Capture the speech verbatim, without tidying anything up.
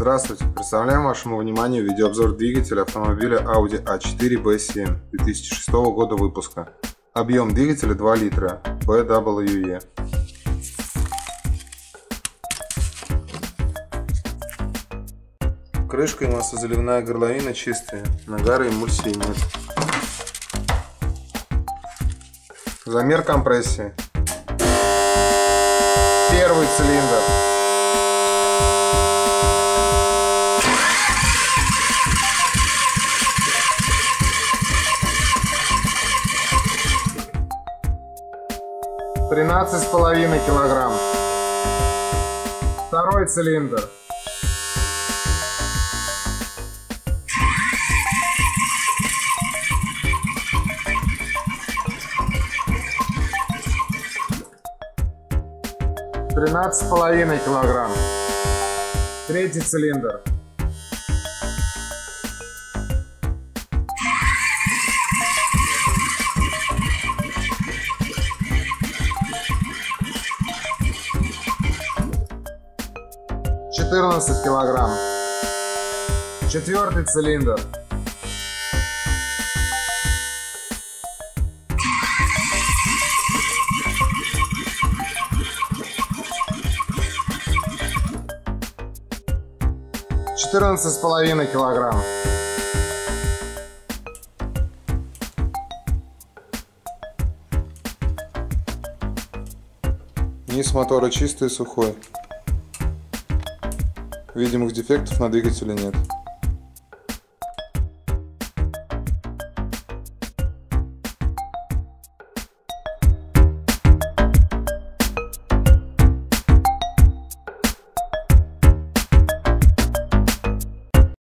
Здравствуйте! Представляем вашему вниманию видеообзор двигателя автомобиля Audi а четыре бэ семь две тысячи шестого года выпуска. Объем двигателя два литра, бэ дабл ю и. Крышка и маслозаливная горловина чистые, нагара и эмульсии нет. Замер компрессии. Первый цилиндр. тринадцать с половиной килограмм. Второй цилиндр. тринадцать с половиной килограмм. Третий цилиндр. четырнадцать килограмм. Четвертый цилиндр. четырнадцать с половиной килограмм. Низ мотора чистый и сухой. Видимых дефектов на двигателе нет.